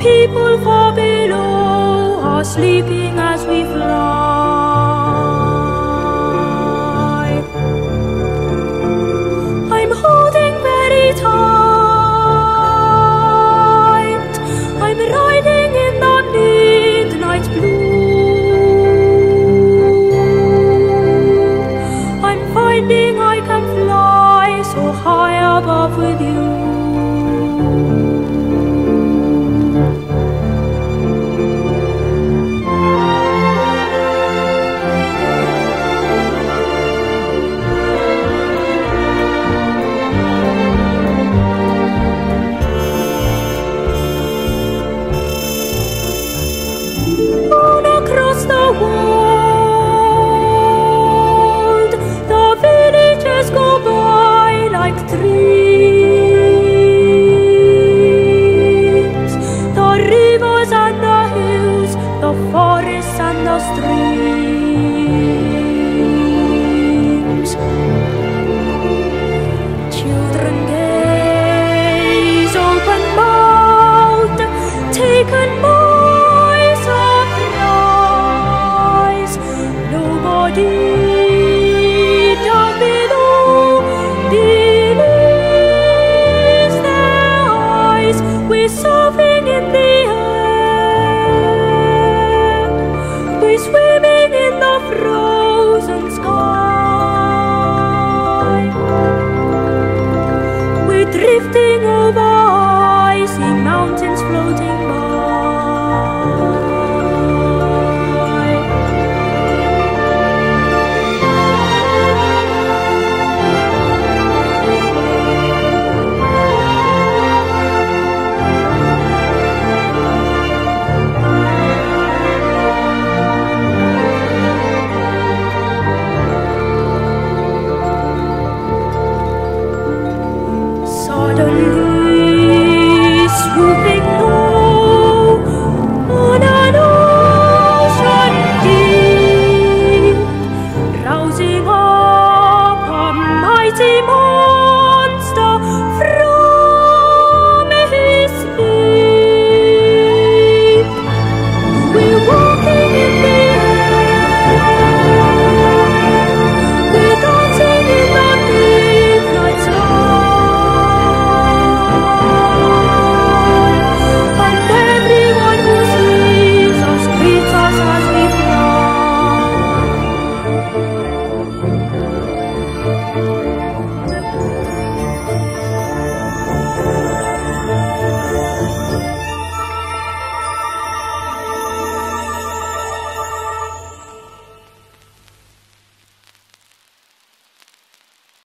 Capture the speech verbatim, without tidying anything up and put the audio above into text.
people far below are sleeping as we fly. I'm holding very tight. I'm riding in the midnight blue. I'm finding I can fly so high above with you. Across the world, the villages go by like dreams. The rivers and the hills, the forests and the streams. Children gaze open-mouthed, taken by surprise. Nobody down below believes their eyes. We're surfing in the air, we're swimming in the frozen sky. We're drifting over icy mountains floating by. Suddenly